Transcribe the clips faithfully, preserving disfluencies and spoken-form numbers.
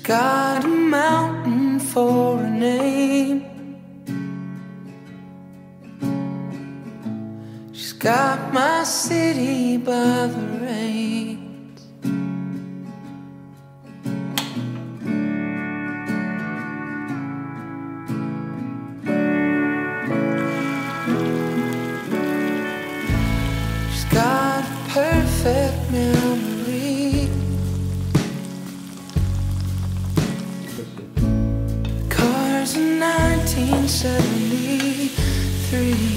got a mountain for a name. She's got my city by the rains. She's got a perfect memory. Cars in nineteen seventy-three.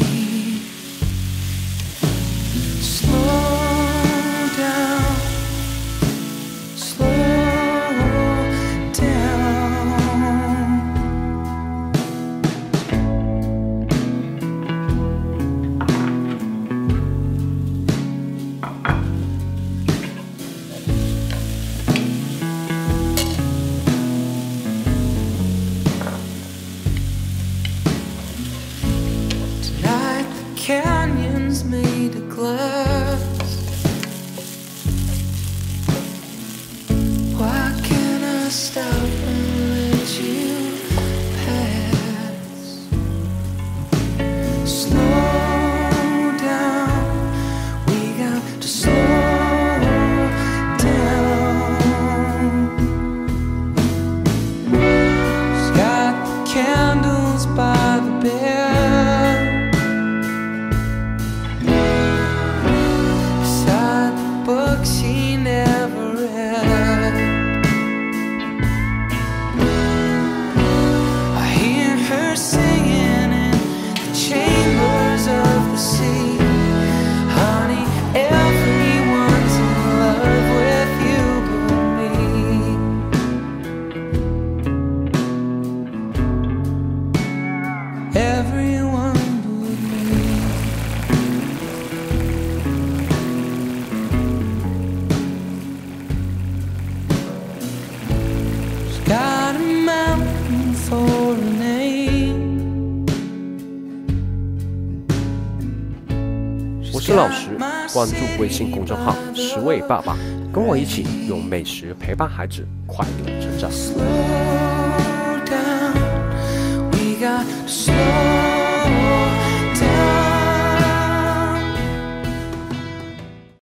Canyons made of glass. Why can't I stop and let you pass? Slow down, we got to slow down. She's got the candles by the bed. Book she never read. I hear her singing in the chambers of the sea. Honey, everyone's in love with you but me. Everyone but me. Got a mountain for a name. 我是老石，关注微信公众号“十位爸爸”，跟我一起用美食陪伴孩子快乐成长。 Slow down, we got to slow